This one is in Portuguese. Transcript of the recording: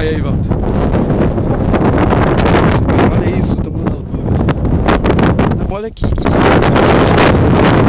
Vai aí, volta. Nossa, cara, olha isso, o tamanho da altura. Olha aqui.